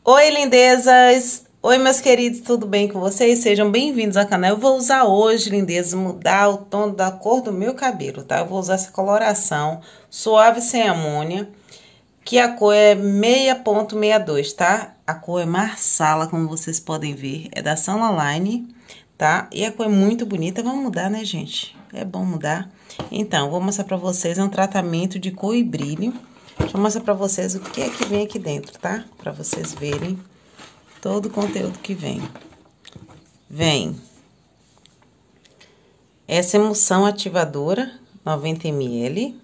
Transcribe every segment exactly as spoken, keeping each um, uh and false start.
Oi, lindezas! Oi, meus queridos, tudo bem com vocês? Sejam bem-vindos ao canal. Eu vou usar hoje, lindezas, mudar o tom da cor do meu cabelo, tá? Eu vou usar essa coloração suave sem amônia, que a cor é seis ponto sessenta e dois, tá? A cor é Marsala, como vocês podem ver, é da Sunline, tá? E a cor é muito bonita, vamos mudar, né, gente? É bom mudar. Então, vou mostrar pra vocês, é um tratamento de cor e brilho. Deixa eu mostrar pra vocês o que é que vem aqui dentro, tá? Pra vocês verem todo o conteúdo que vem. Vem essa emulsão ativadora, noventa mililitros.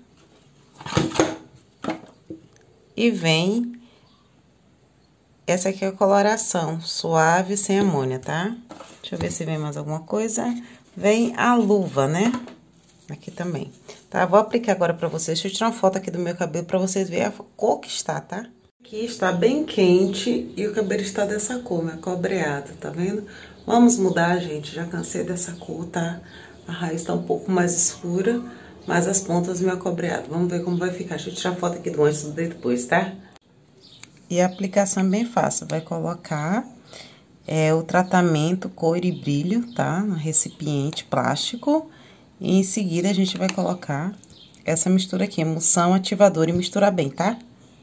E vem essa aqui é a coloração suave sem amônia, tá? Deixa eu ver se vem mais alguma coisa. Vem a luva, né? Aqui também. Tá, vou aplicar agora pra vocês. Deixa eu tirar uma foto aqui do meu cabelo pra vocês verem a cor que está, tá? Aqui está bem quente e o cabelo está dessa cor, né? Cobreado, tá vendo? Vamos mudar, gente. Já cansei dessa cor, tá? A raiz tá um pouco mais escura, mas as pontas meio acobreado. Vamos ver como vai ficar. Deixa eu tirar a foto aqui do antes e do depois, tá? E a aplicação é bem fácil. Vai colocar é, o tratamento cor e brilho, tá? No recipiente plástico. E em seguida, a gente vai colocar essa mistura aqui, emulsão ativadora, e misturar bem, tá?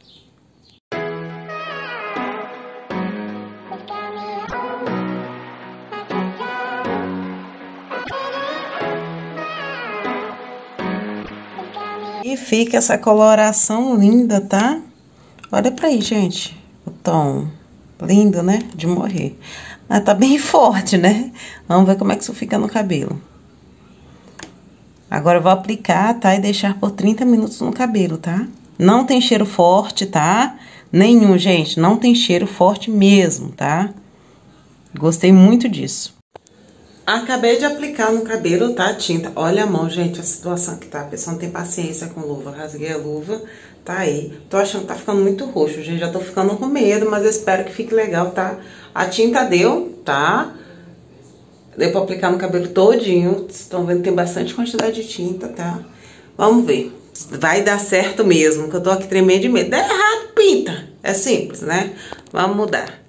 E fica essa coloração linda, tá? Olha pra aí, gente, o tom lindo, né? De morrer. Mas tá bem forte, né? Vamos ver como é que isso fica no cabelo. Agora eu vou aplicar, tá? E deixar por trinta minutos no cabelo, tá? Não tem cheiro forte, tá? Nenhum, gente. Não tem cheiro forte mesmo, tá? Gostei muito disso. Acabei de aplicar no cabelo, tá? A tinta. Olha a mão, gente, a situação que tá. A pessoa não tem paciência com luva. Rasguei a luva, tá aí. Tô achando que tá ficando muito roxo, gente. Já tô ficando com medo, mas eu espero que fique legal, tá? A tinta deu, tá? Deu pra aplicar no cabelo todinho. Vocês estão vendo que tem bastante quantidade de tinta, tá? Vamos ver. Vai dar certo mesmo, que eu tô aqui tremendo de medo. Der errado, pinta. É simples, né? Vamos mudar.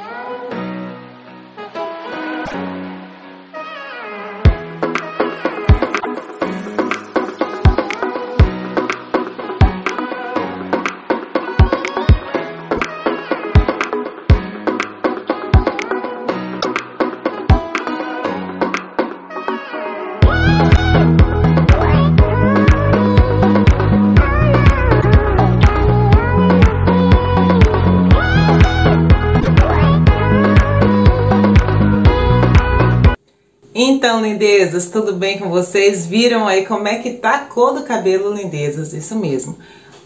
Então, lindezas, tudo bem com vocês? Viram aí como é que tá a cor do cabelo, lindezas? Isso mesmo.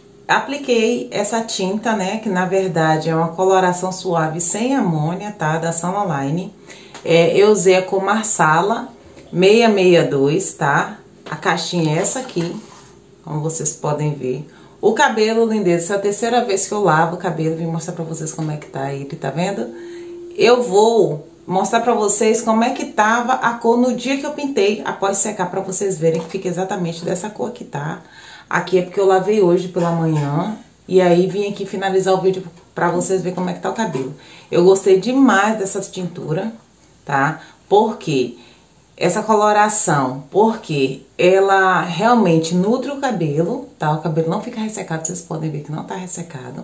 Apliquei essa tinta, né, que na verdade é uma coloração suave sem amônia, tá? Da Sunline. É, eu usei a cor Marsala seiscentos e sessenta e dois, tá? A caixinha é essa aqui, como vocês podem ver. O cabelo, lindezas, é a terceira vez que eu lavo o cabelo. Vim mostrar pra vocês como é que tá ele, tá vendo? Eu vou mostrar pra vocês como é que tava a cor no dia que eu pintei, após secar, pra vocês verem que fica exatamente dessa cor aqui, tá? Aqui é porque eu lavei hoje pela manhã, e aí vim aqui finalizar o vídeo pra vocês verem como é que tá o cabelo. Eu gostei demais dessa tintura, tá? Porque essa coloração, porque ela realmente nutre o cabelo, tá? O cabelo não fica ressecado, vocês podem ver que não tá ressecado.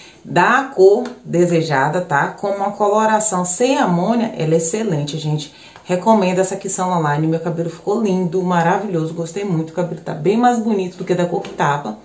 Dá a cor desejada, tá? Com uma coloração sem amônia, ela é excelente, gente. Recomendo essa aqui Sunline. Meu cabelo ficou lindo, maravilhoso, gostei muito. O cabelo tá bem mais bonito do que da cor que tava.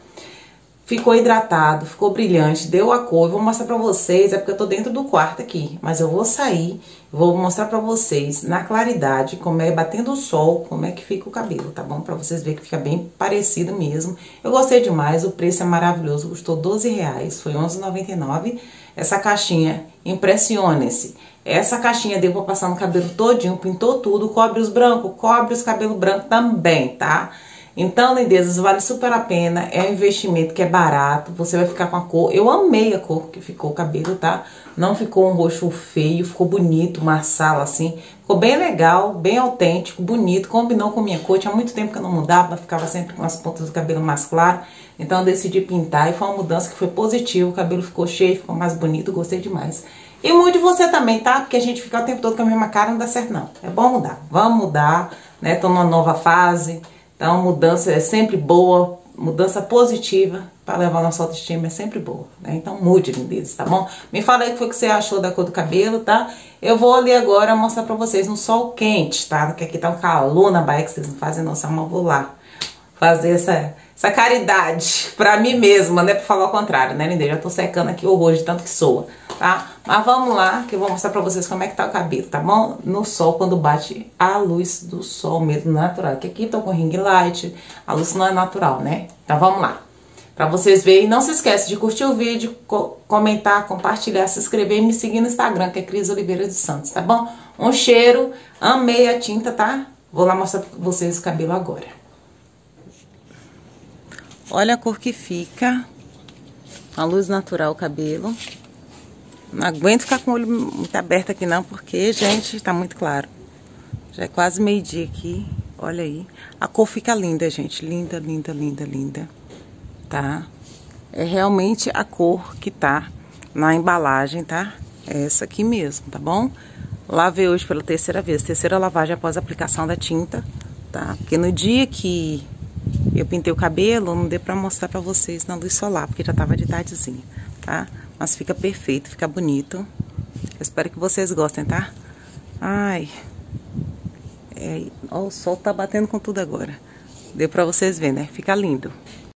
Ficou hidratado, ficou brilhante, deu a cor. Eu vou mostrar pra vocês, é porque eu tô dentro do quarto aqui. Mas eu vou sair, vou mostrar pra vocês na claridade, como é batendo o sol, como é que fica o cabelo, tá bom? Pra vocês verem que fica bem parecido mesmo. Eu gostei demais, o preço é maravilhoso, custou doze reais, foi onze reais e noventa e nove centavos. Essa caixinha, impressione-se. Essa caixinha deu pra passar no cabelo todinho, pintou tudo, cobre os brancos, cobre os cabelos brancos também, tá? Então, lindezas, vale super a pena, é um investimento que é barato, você vai ficar com a cor, eu amei a cor que ficou o cabelo, tá? Não ficou um roxo feio, ficou bonito, Marsala assim, ficou bem legal, bem autêntico, bonito, combinou com minha cor, tinha muito tempo que eu não mudava, ficava sempre com as pontas do cabelo mais claro, então eu decidi pintar e foi uma mudança que foi positiva, o cabelo ficou cheio, ficou mais bonito, gostei demais. E mude você também, tá? Porque a gente fica o tempo todo com a mesma cara, não dá certo não. É bom mudar. Vamos mudar, né? Tô numa nova fase. Então, mudança é sempre boa. Mudança positiva para levar nossa autoestima é sempre boa, né? Então, mude, lindezas, tá bom? Me fala aí o que foi que você achou da cor do cabelo, tá? Eu vou ali agora mostrar pra vocês no sol quente, tá? Porque aqui tá um calor na Bahia que vocês não fazem noção, mas eu vou lá fazer essa, essa caridade pra mim mesma, né? Pra falar o contrário, né, lindeza? Já tô secando aqui horror de tanto que soa, tá? Mas vamos lá, que eu vou mostrar pra vocês como é que tá o cabelo, tá bom? No sol, quando bate a luz do sol mesmo, natural. Que aqui tô com ring light, a luz não é natural, né? Então vamos lá. Pra vocês verem, não se esquece de curtir o vídeo, co comentar, compartilhar, se inscrever e me seguir no Instagram, que é Cris Oliveira dos Santos, tá bom? Um cheiro, amei a tinta, tá? Vou lá mostrar pra vocês o cabelo agora. Olha a cor que fica, a luz natural o cabelo. Não aguento ficar com o olho muito aberto aqui não, porque, gente, tá muito claro. Já é quase meio-dia aqui, olha aí. A cor fica linda, gente, linda, linda, linda, linda. Tá? É realmente a cor que tá na embalagem, tá? É essa aqui mesmo, tá bom? Lavei hoje pela terceira vez, terceira lavagem após a aplicação da tinta, tá? Porque no dia que eu pintei o cabelo, não deu pra mostrar pra vocês na luz solar, porque já tava de tardezinha, tá? Mas fica perfeito, fica bonito. Eu espero que vocês gostem, tá? Ai... É, ó, o sol tá batendo com tudo agora. Deu pra vocês verem, né? Fica lindo.